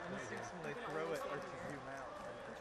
instincts when they throw it are to zoom out.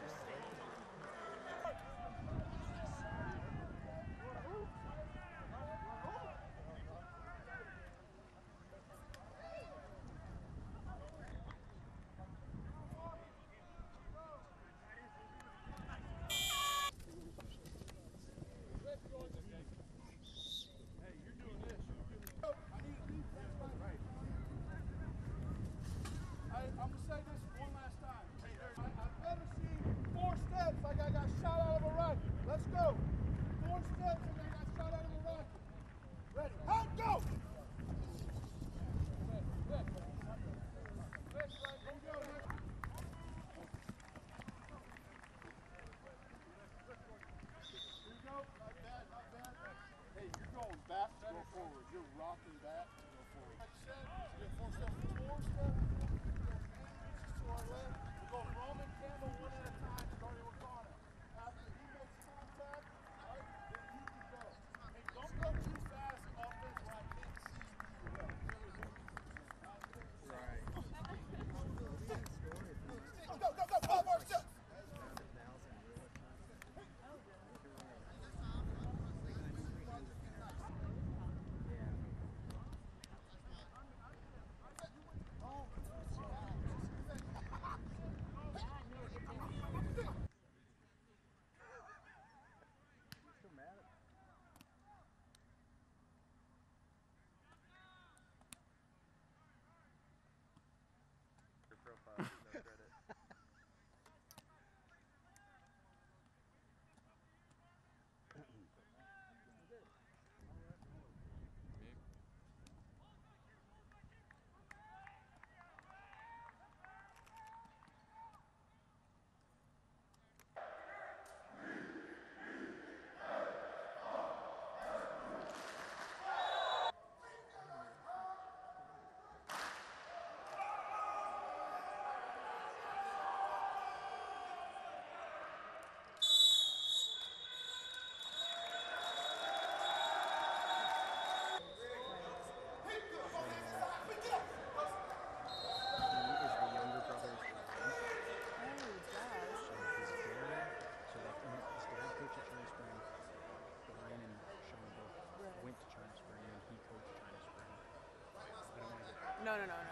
I'm going to say this one last time. I've never seen 4 steps like I got shot out of a rocket. Let's go. 4 steps like I got shot out of a rocket. Ready? Hot, go! Hey, you're going back to go forward. You're rocking back to go forward. Like I said, you get 4 steps. 4 steps. To our left. We're going Roman candle one at a time, starting with Connor. After he makes contact, right, then you can go. Hey, don't go too fast offense where I can't see you. Right. Go, 5 more steps. Profile, no credit. No.